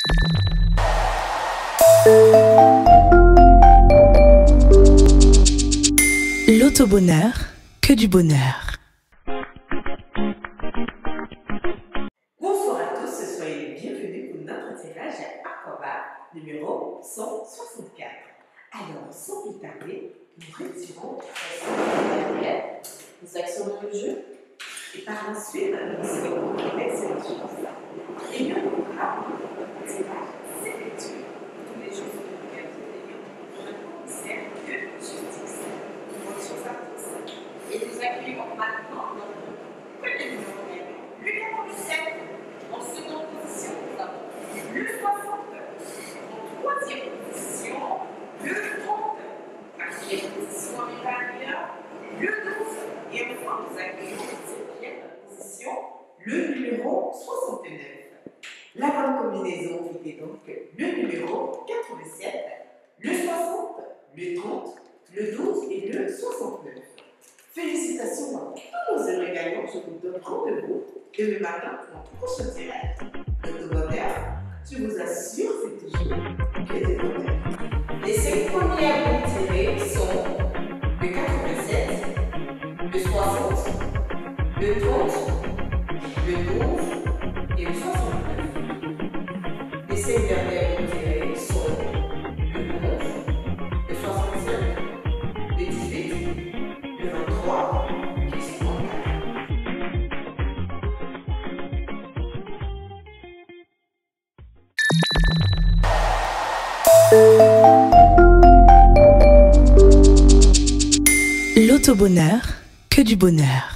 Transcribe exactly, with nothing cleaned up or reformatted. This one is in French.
L'auto-bonheur, que du bonheur. Bonsoir à tous, soyez les bienvenus pour notre tirage à Aquaba numéro cent soixante-quatre. Alors, sans plus tarder, nous retirons nous actionnons le jeu et par la suite, nous serons avec cette chose. Et bien, on aura un tirage s'effectue tous les jours sur lesquels nous ayons un commissaire de justice. Bonne chance à tous. Et nous accueillons maintenant notre premier numéro gagnant, le quatre-vingt-sept. En seconde position, nous avons le soixante. En troisième position, le trente. Quatrième position en inférieure, le douze. Et enfin, nous accueillons en cinquième position, le numéro soixante-neuf. La bonne combinaison était donc le numéro quatre-vingt-sept, le soixante, le trente, le douze et le soixante-neuf. Félicitations à tous nos heureux gagnants. Je vous donne rendez-vous demain matin pour un prochain tirage. Le bonheur, je vous assure, c'est toujours que des bonheurs. Les cinq premiers à vous tirer sont le quatre-vingt-sept, le soixante, le trente, le douze et le soixante-neuf. Les cinq derniers à vous tirer sont le onze, le soixante-cinq, le dix-huit, le vingt-trois et le cinquante-quatre. L'auto-bonheur, que du bonheur.